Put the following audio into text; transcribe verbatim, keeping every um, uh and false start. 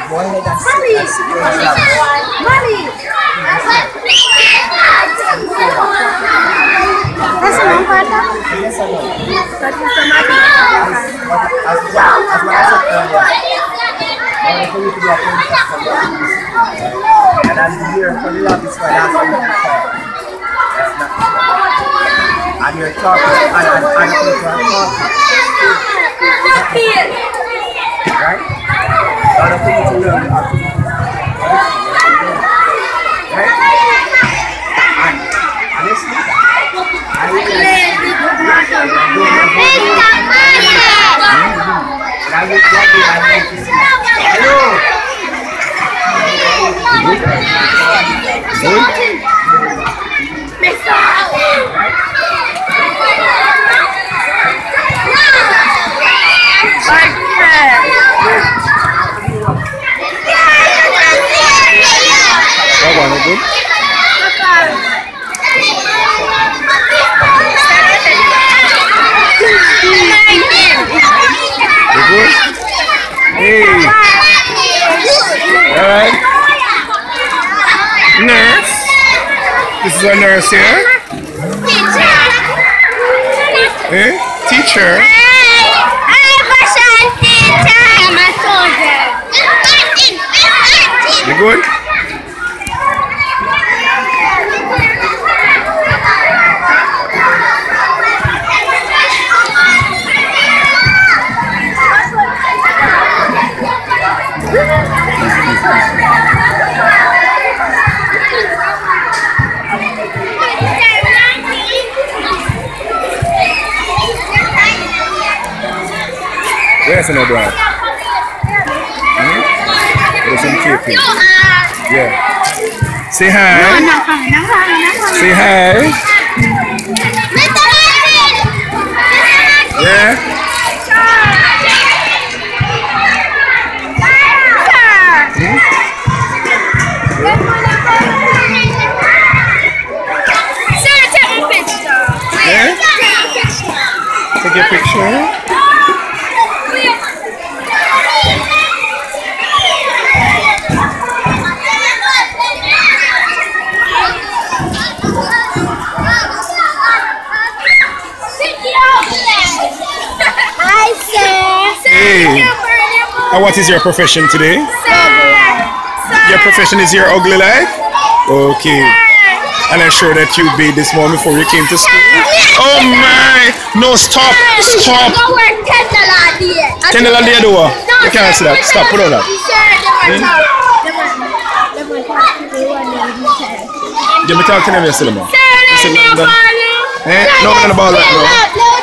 Go ahead and sit. And sit your job. Molly! That's a long part now? Yes or no? That is the magic. As, as, as what I said earlier, I want for you to be a princess for your and as you hear from the office for that's what you can call. That's not true. And you're talking and, and, and people are talking. Right? Other things to learn are right? And honestly, I would like and I would like to like to see. Hello! What one is it? You good? Hey! Alright. Nurse. This is a nurse here. Eh? Teacher. You good? Where's an O'Brien? Hmm? There's some K P. Yeah. Say hi. Say hi. Yeah. Hmm? Yeah. Take a picture. Hey. And what is your profession today? Your profession is your ugly life? Okay. And I'm sure that you bathed this morning before you came to school. Oh my! No, stop! Stop! Kendall and the other one. You can't see that. Stop, put on that. Let me talk to them yesterday, man. Eh? No, I'm going to ball right now.